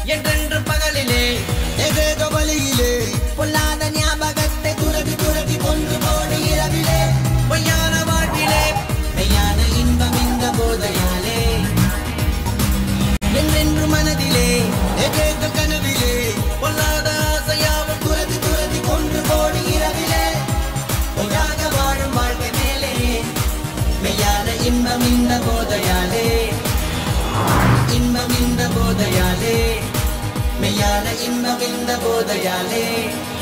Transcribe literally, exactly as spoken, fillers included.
என்றென்று பகலிலே ஏதேதோ வழியிலே பொல்லாத ஞாபகத்தை துரதி துரதி கொன்று போடு இரவிலே பொய்யான வாழ்விலே மெய்யான இன்பம் இந்த போதையாலே என்றென்று மனதிலே ஏதேதோ கனவிலே பொல்லாத ஆசையாவும் துரதி துரதி கொன்று போடு இரவிலே பொய்யாக வாழும் வாழ்க்கை மேலே மெய்யான இன்பம் இந்த போதையாலே இன்பம் இந்த போதையாலே மெய்யான இன்பம் இந்த போதையாலே